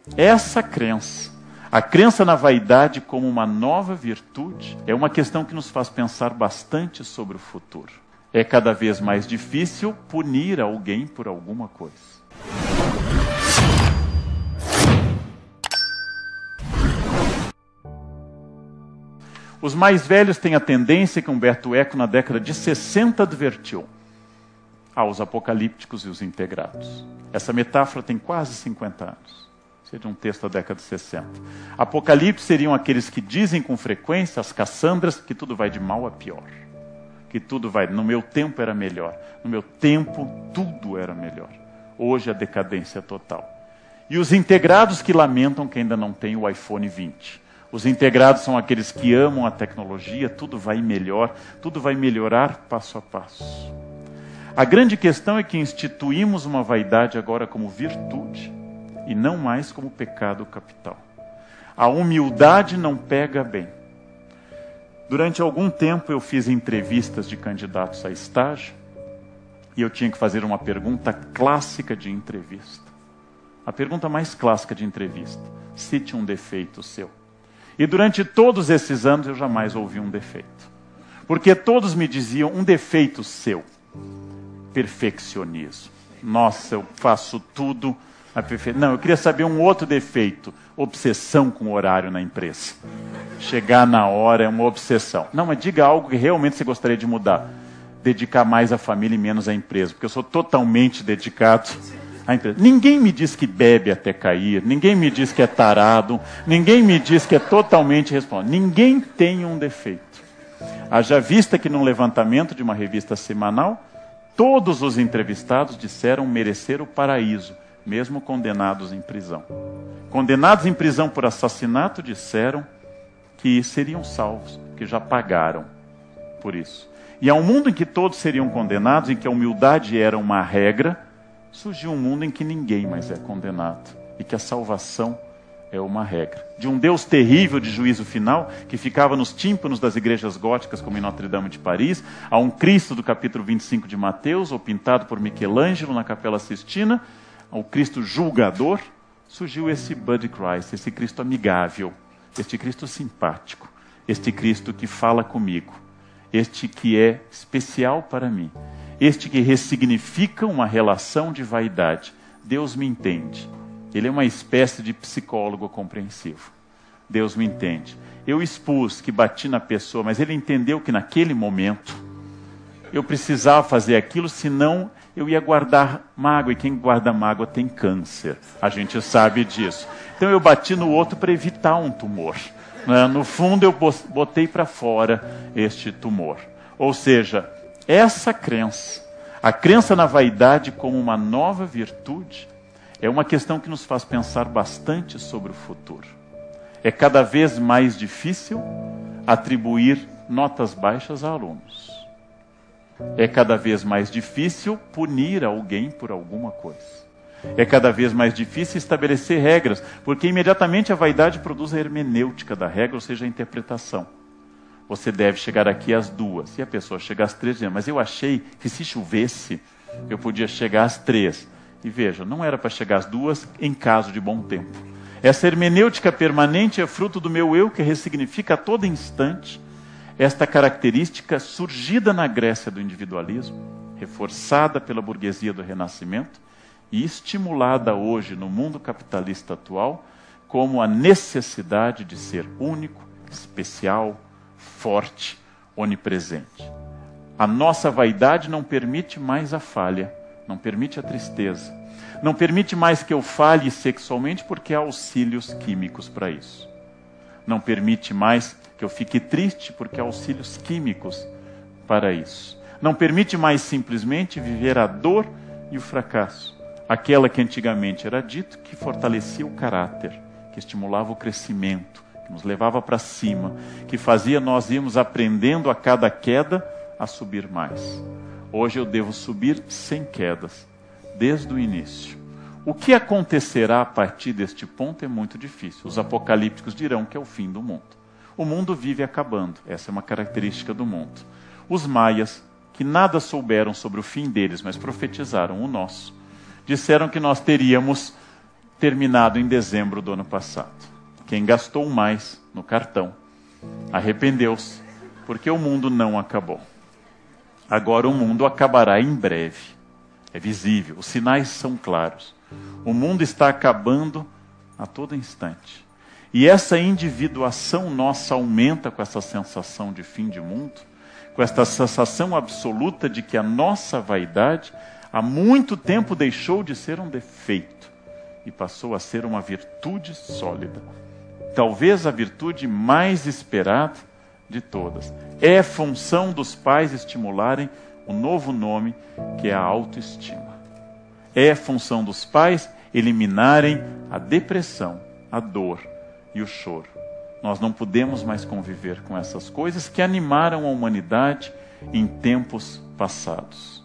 Essa crença, a crença na vaidade como uma nova virtude, é uma questão que nos faz pensar bastante sobre o futuro. É cada vez mais difícil punir alguém por alguma coisa. Os mais velhos têm a tendência que Humberto Eco, na década de 60, advertiu aos apocalípticos e os integrados. Essa metáfora tem quase 50 anos. Seria um texto da década de 60. Apocalipse seriam aqueles que dizem com frequência, as Cassandras, que tudo vai de mal a pior. Que tudo vai, no meu tempo era melhor. No meu tempo, tudo era melhor. Hoje a decadência é total. E os integrados que lamentam que ainda não tem o iPhone 20. Os integrados são aqueles que amam a tecnologia, tudo vai melhor, tudo vai melhorar passo a passo. A grande questão é que instituímos uma vaidade agora como virtude e não mais como pecado capital. A humildade não pega bem. Durante algum tempo eu fiz entrevistas de candidatos a estágio e eu tinha que fazer uma pergunta clássica de entrevista. A pergunta mais clássica de entrevista: cite um defeito seu. E durante todos esses anos eu jamais ouvi um defeito. Porque todos me diziam um defeito seu. Perfeccionismo. Nossa, eu faço tudo a perfeição. Não, eu queria saber um outro defeito. Obsessão com o horário na empresa. Chegar na hora é uma obsessão. Não, mas diga algo que realmente você gostaria de mudar. Dedicar mais à família e menos à empresa. Porque eu sou totalmente dedicado à empresa. Ninguém me diz que bebe até cair. Ninguém me diz que é tarado. Ninguém me diz que é totalmente responsável. Ninguém tem um defeito. Haja vista que num levantamento de uma revista semanal, todos os entrevistados disseram merecer o paraíso, mesmo condenados em prisão. Condenados em prisão por assassinato disseram que seriam salvos, que já pagaram por isso. E a um mundo em que todos seriam condenados, em que a humildade era uma regra, surgiu um mundo em que ninguém mais é condenado e que a salvação é uma regra. De um Deus terrível de juízo final, que ficava nos tímpanos das igrejas góticas, como em Notre-Dame de Paris, a um Cristo do capítulo 25 de Mateus, ou pintado por Michelangelo na Capela Sistina, ao Cristo julgador, surgiu esse Buddy Christ, esse Cristo amigável, este Cristo simpático, este Cristo que fala comigo, este que é especial para mim, este que ressignifica uma relação de vaidade. Deus me entende. Ele é uma espécie de psicólogo compreensivo. Deus me entende. Eu expus que bati na pessoa, mas ele entendeu que naquele momento eu precisava fazer aquilo, senão eu ia guardar mágoa, e quem guarda mágoa tem câncer. A gente sabe disso. Então eu bati no outro para evitar um tumor. No fundo eu botei para fora este tumor. Ou seja, essa crença, a crença na vaidade como uma nova virtude, é uma questão que nos faz pensar bastante sobre o futuro. É cada vez mais difícil atribuir notas baixas a alunos. É cada vez mais difícil punir alguém por alguma coisa. É cada vez mais difícil estabelecer regras, porque imediatamente a vaidade produz a hermenêutica da regra, ou seja, a interpretação. Você deve chegar aqui às 2. E a pessoa chega às 3, mas eu achei que se chovesse, eu podia chegar às 3. E veja, não era para chegar às 2 em caso de bom tempo. Essa hermenêutica permanente é fruto do meu eu, que ressignifica a todo instante esta característica surgida na Grécia do individualismo, reforçada pela burguesia do Renascimento e estimulada hoje no mundo capitalista atual como a necessidade de ser único, especial, forte, onipresente. A nossa vaidade não permite mais a falha, não permite a tristeza, não permite mais que eu falhe sexualmente, porque há auxílios químicos para isso. Não permite mais que eu fique triste, porque há auxílios químicos para isso. Não permite mais simplesmente viver a dor e o fracasso. Aquela que antigamente era dito que fortalecia o caráter, que estimulava o crescimento, que nos levava para cima, que fazia nós irmos aprendendo a cada queda a subir mais. Hoje eu devo subir sem quedas, desde o início. O que acontecerá a partir deste ponto é muito difícil. Os apocalípticos dirão que é o fim do mundo. O mundo vive acabando, essa é uma característica do mundo. Os maias, que nada souberam sobre o fim deles, mas profetizaram o nosso, disseram que nós teríamos terminado em dezembro do ano passado. Quem gastou mais no cartão arrependeu-se, porque o mundo não acabou. Agora o mundo acabará em breve. É visível, os sinais são claros. O mundo está acabando a todo instante. E essa individuação nossa aumenta com essa sensação de fim de mundo, com essa sensação absoluta de que a nossa vaidade há muito tempo deixou de ser um defeito e passou a ser uma virtude sólida. Talvez a virtude mais esperada de todas. É função dos pais estimularem o novo nome, que é a autoestima. É função dos pais eliminarem a depressão, a dor e o choro. Nós não podemos mais conviver com essas coisas que animaram a humanidade em tempos passados.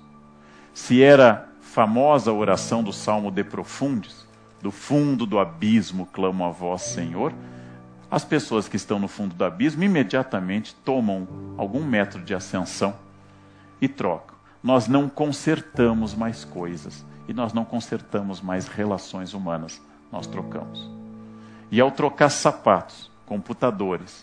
Se era famosa a oração do Salmo de Profundis, do fundo do abismo clamo a vós, Senhor, as pessoas que estão no fundo do abismo imediatamente tomam algum metro de ascensão e trocam. Nós não consertamos mais coisas e nós não consertamos mais relações humanas, nós trocamos. E ao trocar sapatos, computadores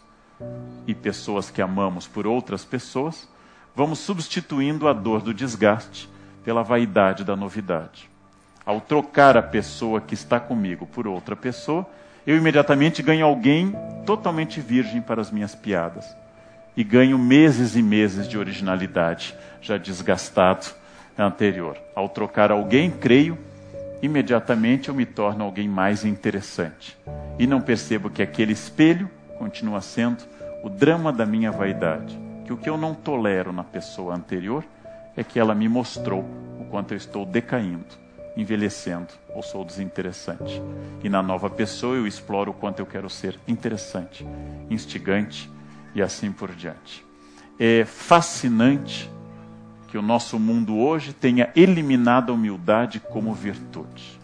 e pessoas que amamos por outras pessoas, vamos substituindo a dor do desgaste pela vaidade da novidade. Ao trocar a pessoa que está comigo por outra pessoa, eu imediatamente ganho alguém totalmente virgem para as minhas piadas. E ganho meses e meses de originalidade, já desgastado anterior. Ao trocar alguém, creio, imediatamente eu me torno alguém mais interessante. E não percebo que aquele espelho continua sendo o drama da minha vaidade. Que o que eu não tolero na pessoa anterior é que ela me mostrou o quanto eu estou decaindo, envelhecendo ou sou desinteressante. E na nova pessoa eu exploro o quanto eu quero ser interessante, instigante e assim por diante. É fascinante que o nosso mundo hoje tenha eliminado a humildade como virtude.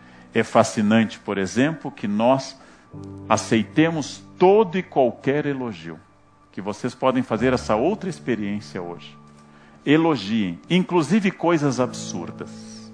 É fascinante, por exemplo, que nós aceitemos todo e qualquer elogio. Que vocês podem fazer essa outra experiência hoje. Elogiem, inclusive coisas absurdas.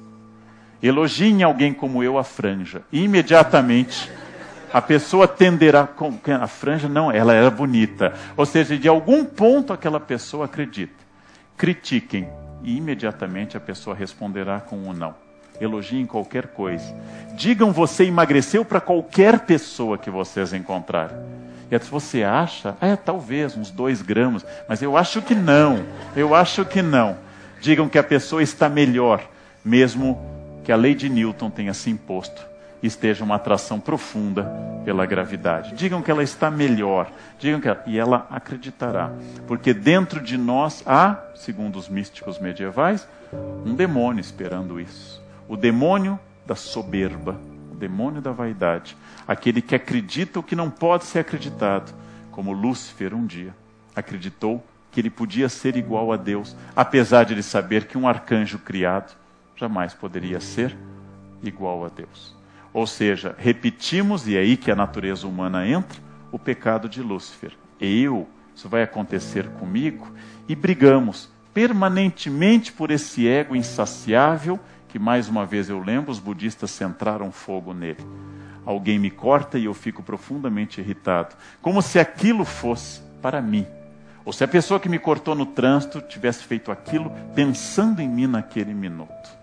Elogiem alguém como eu a franja. E imediatamente a pessoa tenderá... A franja não, ela era bonita. Ou seja, de algum ponto aquela pessoa acredita. Critiquem e imediatamente a pessoa responderá com um não. Elogiem qualquer coisa. Digam você emagreceu para qualquer pessoa que vocês encontrarem. E se você acha, talvez uns 2 gramas, mas eu acho que não. Eu acho que não. Digam que a pessoa está melhor, mesmo que a lei de Newton tenha se imposto e esteja uma atração profunda pela gravidade. Digam que ela está melhor, e ela acreditará. Porque dentro de nós há, segundo os místicos medievais, um demônio esperando isso. O demônio da soberba, o demônio da vaidade. Aquele que acredita o que não pode ser acreditado, como Lúcifer um dia acreditou que ele podia ser igual a Deus, apesar de ele saber que um arcanjo criado jamais poderia ser igual a Deus. Ou seja, repetimos, e é aí que a natureza humana entra, o pecado de Lúcifer. Isso vai acontecer comigo, e brigamos permanentemente por esse ego insaciável, que mais uma vez eu lembro, os budistas centraram fogo nele. Alguém me corta e eu fico profundamente irritado, como se aquilo fosse para mim. Ou se a pessoa que me cortou no trânsito tivesse feito aquilo pensando em mim naquele minuto.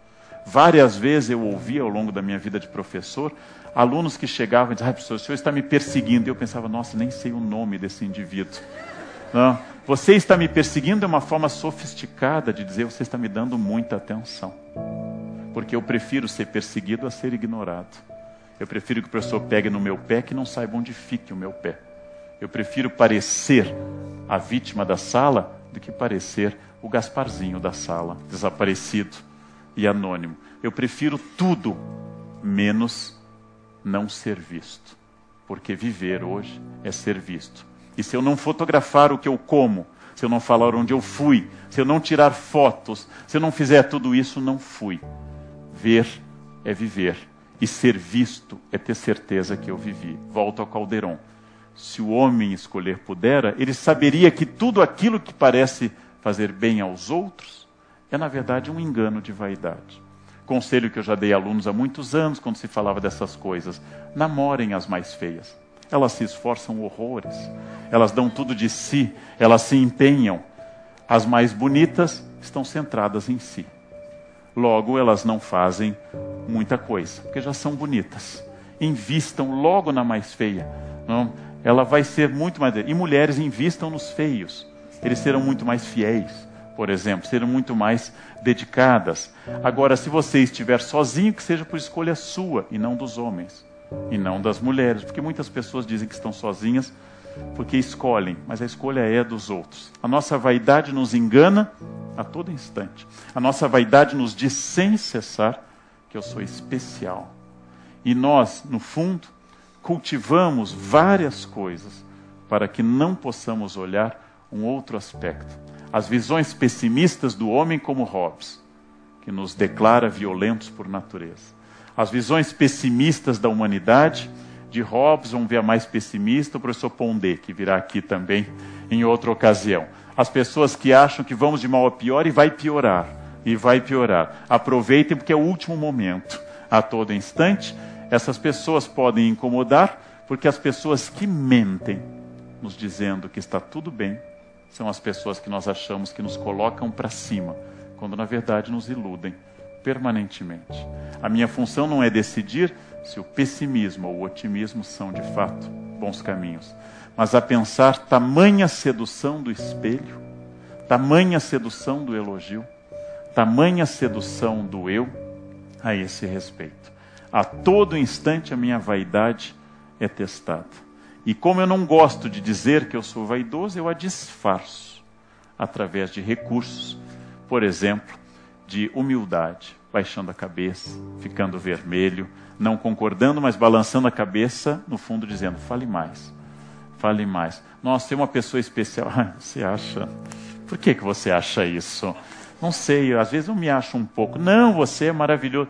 Várias vezes eu ouvi ao longo da minha vida de professor, alunos que chegavam e diziam, professor, o senhor está me perseguindo. E eu pensava, nossa, nem sei o nome desse indivíduo. Não, você está me perseguindo é uma forma sofisticada de dizer, você está me dando muita atenção. Porque eu prefiro ser perseguido a ser ignorado. Eu prefiro que o professor pegue no meu pé que não saiba onde fique o meu pé. Eu prefiro parecer a vítima da sala do que parecer o Gasparzinho da sala, desaparecido e anônimo. Eu prefiro tudo menos não ser visto. Porque viver hoje é ser visto. E se eu não fotografar o que eu como, se eu não falar onde eu fui, se eu não tirar fotos, se eu não fizer tudo isso, não fui. Ver é viver. E ser visto é ter certeza que eu vivi. Volto ao Calderon. Se o homem escolher pudera, ele saberia que tudo aquilo que parece fazer bem aos outros é, na verdade, um engano de vaidade. conselho que eu já dei a alunos há muitos anos, quando se falava dessas coisas: namorem as mais feias. Elas se esforçam horrores, elas dão tudo de si, elas se empenham. As mais bonitas estão centradas em si. Logo, elas não fazem muita coisa, porque já são bonitas. Invistam logo na mais feia. Não? Ela vai ser muito mais... E mulheres, invistam nos feios. Eles serão muito mais fiéis, por exemplo, serão muito mais dedicadas. Agora, se você estiver sozinho, que seja por escolha sua e não dos homens, e não das mulheres, porque muitas pessoas dizem que estão sozinhas porque escolhem, mas a escolha é dos outros. A nossa vaidade nos engana a todo instante. A nossa vaidade nos diz sem cessar que eu sou especial. E nós, no fundo, cultivamos várias coisas para que não possamos olhar um outro aspecto. As visões pessimistas do homem como Hobbes, que nos declara violentos por natureza. As visões pessimistas da humanidade, de Hobbes, vamos ver a mais pessimista, o professor Pondé, que virá aqui também em outra ocasião. As pessoas que acham que vamos de mal a pior e vai piorar, e vai piorar. Aproveitem porque é o último momento. A todo instante, essas pessoas podem incomodar, porque as pessoas que mentem, nos dizendo que está tudo bem, são as pessoas que nós achamos que nos colocam para cima, quando na verdade nos iludem permanentemente. A minha função não é decidir se o pessimismo ou o otimismo são de fato bons caminhos, mas a pensar tamanha sedução do espelho, tamanha sedução do elogio, tamanha sedução do eu a esse respeito. A todo instante a minha vaidade é testada. E como eu não gosto de dizer que eu sou vaidoso, eu a disfarço através de recursos, por exemplo, de humildade, baixando a cabeça, ficando vermelho, não concordando, mas balançando a cabeça, no fundo dizendo: fale mais, fale mais. Nossa, tem uma pessoa especial. Você acha? Por que você acha isso? Não sei, às vezes eu me acho um pouco. Não, você é maravilhoso.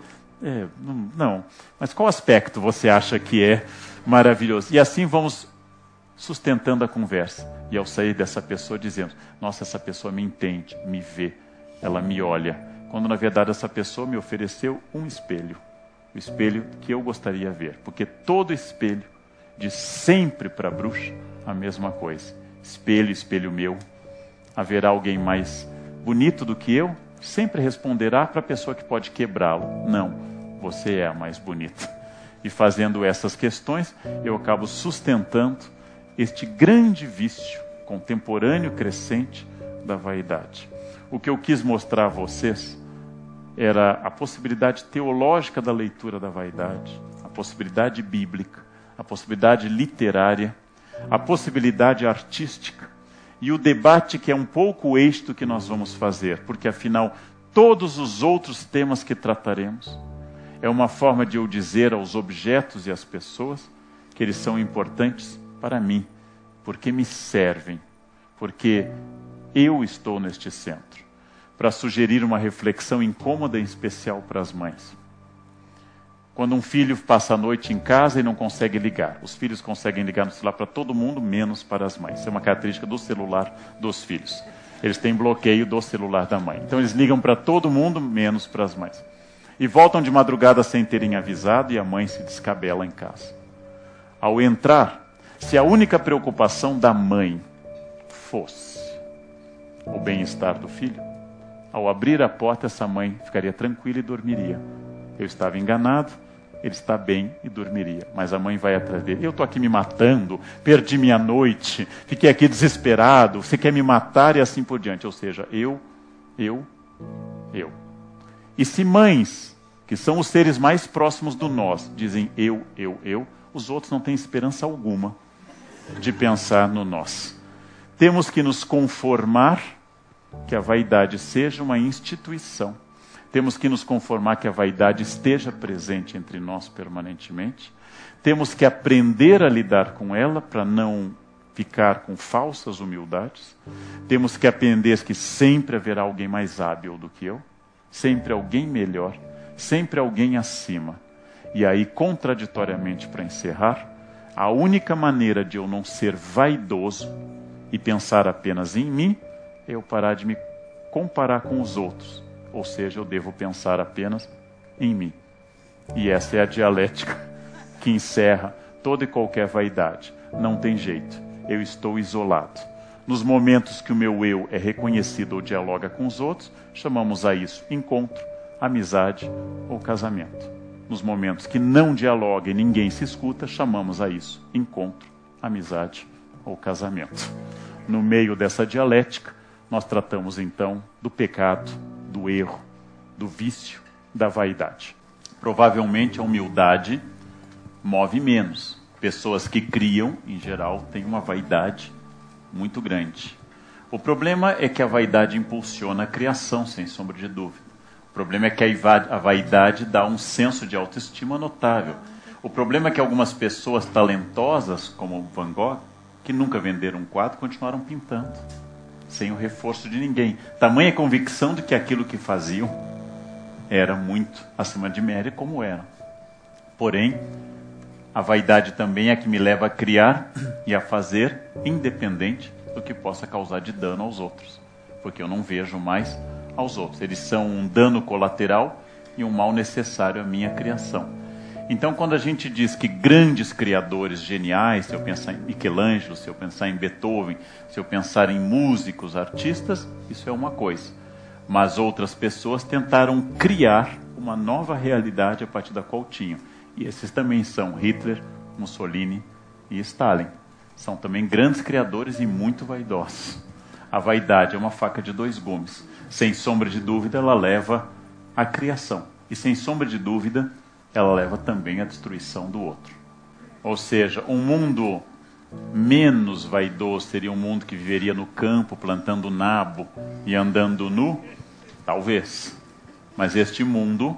Não, mas qual aspecto você acha que é maravilhoso? E assim vamos sustentando a conversa. E ao sair dessa pessoa dizendo: nossa, essa pessoa me entende, me vê, ela me olha. Quando na verdade essa pessoa me ofereceu um espelho. O espelho que eu gostaria de ver. Porque todo espelho diz sempre para a bruxa a mesma coisa. Espelho, espelho meu. Haverá alguém mais bonito do que eu? Sempre responderá para a pessoa que pode quebrá-lo: não, você é a mais bonita. E fazendo essas questões, eu acabo sustentando este grande vício contemporâneo crescente da vaidade. O que eu quis mostrar a vocês era a possibilidade teológica da leitura da vaidade, a possibilidade bíblica, a possibilidade literária, a possibilidade artística e o debate que é um pouco o eixo que nós vamos fazer, porque afinal todos os outros temas que trataremos é uma forma de eu dizer aos objetos e às pessoas que eles são importantes para mim, porque me servem, porque eu estou neste centro. Para sugerir uma reflexão incômoda em especial para as mães. Quando um filho passa a noite em casa e não consegue ligar. Os filhos conseguem ligar no celular para todo mundo, menos para as mães. Isso é uma característica do celular dos filhos. Eles têm bloqueio do celular da mãe. Então eles ligam para todo mundo, menos para as mães. E voltam de madrugada sem terem avisado e a mãe se descabela em casa. Ao entrar, se a única preocupação da mãe fosse o bem-estar do filho, ao abrir a porta, essa mãe ficaria tranquila e dormiria. Eu estava enganado, ele está bem e dormiria. Mas a mãe vai atrás dele: eu estou aqui me matando, perdi minha noite, fiquei aqui desesperado, você quer me matar e assim por diante. Ou seja, eu. E se mães, que são os seres mais próximos do nós, dizem eu, os outros não têm esperança alguma de pensar no nós. Temos que nos conformar que a vaidade seja uma instituição. Temos que nos conformar que a vaidade esteja presente entre nós permanentemente. Temos que aprender a lidar com ela para não ficar com falsas humildades. Temos que aprender que sempre haverá alguém mais hábil do que eu, sempre alguém melhor, sempre alguém acima. E aí, contraditoriamente, para encerrar, a única maneira de eu não ser vaidoso e pensar apenas em mim é eu parar de me comparar com os outros. Ou seja, eu devo pensar apenas em mim. E essa é a dialética que encerra toda e qualquer vaidade. Não tem jeito, eu estou isolado. Nos momentos que o meu eu é reconhecido ou dialoga com os outros, chamamos a isso encontro, amizade ou casamento. Nos momentos que não dialoga e ninguém se escuta, chamamos a isso encontro, amizade ou casamento. No meio dessa dialética, nós tratamos então do pecado, do erro, do vício, da vaidade. Provavelmente a humildade move menos. Pessoas que criam, em geral, têm uma vaidade muito grande. O problema é que a vaidade impulsiona a criação, sem sombra de dúvida. O problema é que a vaidade dá um senso de autoestima notável. O problema é que algumas pessoas talentosas, como Van Gogh, que nunca venderam um quadro, continuaram pintando, sem o reforço de ninguém. Tamanha convicção de que aquilo que faziam era muito acima de média, como era. Porém, a vaidade também é que me leva a criar e a fazer, independente do que possa causar de dano aos outros. Porque eu não vejo mais aos outros. Eles são um dano colateral e um mal necessário à minha criação. Então, quando a gente diz que grandes criadores geniais, se eu pensar em Michelangelo, se eu pensar em Beethoven, se eu pensar em músicos, artistas, isso é uma coisa. Mas outras pessoas tentaram criar uma nova realidade a partir da qual tinham. E esses também são Hitler, Mussolini e Stalin. São também grandes criadores e muito vaidosos. A vaidade é uma faca de dois gumes. Sem sombra de dúvida, ela leva à criação. E sem sombra de dúvida, ela leva também à destruição do outro. Ou seja, um mundo menos vaidoso seria um mundo que viveria no campo, plantando nabo e andando nu? Talvez. Mas este mundo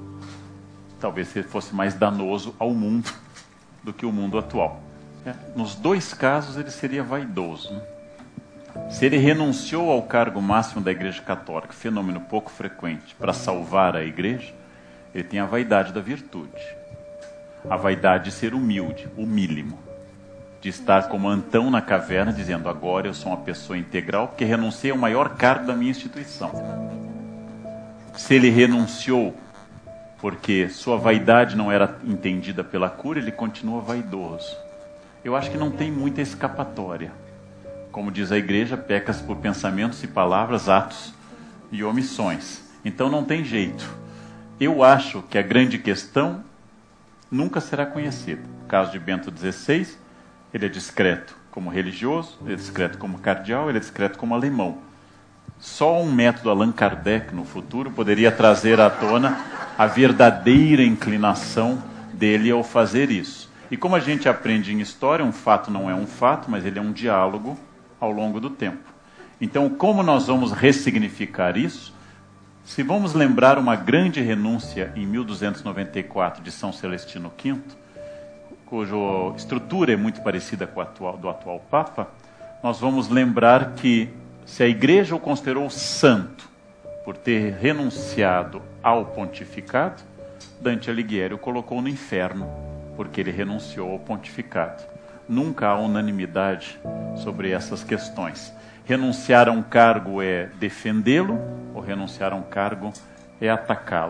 talvez fosse mais danoso ao mundo do que o mundo atual. Nos dois casos ele seria vaidoso. Se ele renunciou ao cargo máximo da Igreja Católica, fenômeno pouco frequente, para salvar a Igreja, ele tem a vaidade da virtude. A vaidade de ser humilde, humílimo. De estar como Antão na caverna, dizendo, agora eu sou uma pessoa integral, porque renunciei ao maior cargo da minha instituição. Se ele renunciou porque sua vaidade não era entendida pela cura, ele continua vaidoso. Eu acho que não tem muita escapatória. Como diz a Igreja, peca-se por pensamentos e palavras, atos e omissões. Então não tem jeito. Eu acho que a grande questão nunca será conhecida. No caso de Bento XVI, ele é discreto como religioso, ele é discreto como cardeal, ele é discreto como alemão. Só um método Allan Kardec no futuro poderia trazer à tona a verdadeira inclinação dele ao fazer isso. E como a gente aprende em história, um fato não é um fato, mas ele é um diálogo ao longo do tempo. Então, como nós vamos ressignificar isso? Se vamos lembrar uma grande renúncia em 1294 de São Celestino V, cuja estrutura é muito parecida com a do atual Papa, nós vamos lembrar que se a Igreja o considerou santo por ter renunciado ao pontificado, Dante Alighieri o colocou no inferno porque ele renunciou ao pontificado. Nunca há unanimidade sobre essas questões. Renunciar a um cargo é defendê-lo, ou renunciar a um cargo é atacá-lo.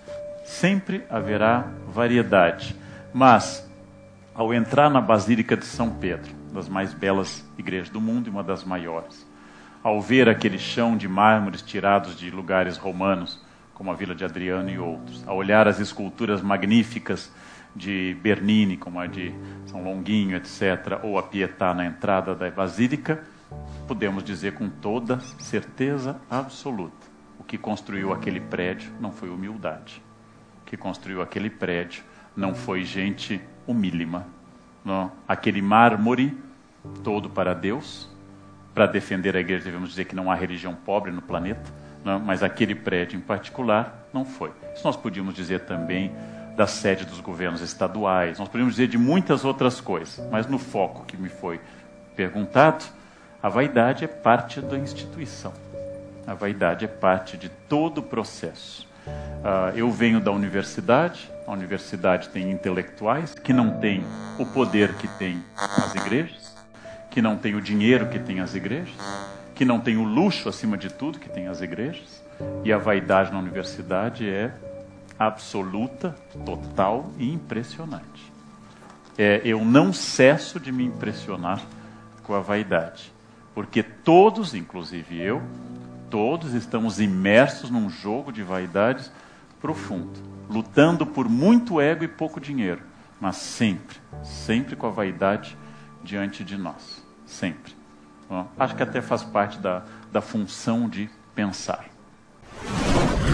Sempre haverá variedade. Mas, ao entrar na Basílica de São Pedro, das mais belas igrejas do mundo e uma das maiores, ao ver aquele chão de mármores tirados de lugares romanos, como a Vila de Adriano e outros, ao olhar as esculturas magníficas de Bernini, como a de São Longuinho, etc., ou a Pietà na entrada da Basílica, podemos dizer com toda certeza absoluta, o que construiu aquele prédio não foi humildade. O que construiu aquele prédio não foi gente humílima. Não. Aquele mármore todo para Deus, para defender a igreja devemos dizer que não há religião pobre no planeta, não, mas aquele prédio em particular não foi. Isso nós podíamos dizer também da sede dos governos estaduais, nós podíamos dizer de muitas outras coisas, mas no foco que me foi perguntado, a vaidade é parte da instituição. A vaidade é parte de todo o processo. Eu venho da universidade, a universidade tem intelectuais que não têm o poder que têm as igrejas, que não têm o dinheiro que têm as igrejas, que não têm o luxo, acima de tudo, que têm as igrejas, e a vaidade na universidade é absoluta, total e impressionante. Eu não cesso de me impressionar com a vaidade, porque todos, inclusive eu, todos estamos imersos num jogo de vaidades profundo, lutando por muito ego e pouco dinheiro, mas sempre, sempre com a vaidade diante de nós, sempre. Bom, acho que até faz parte da função de pensar.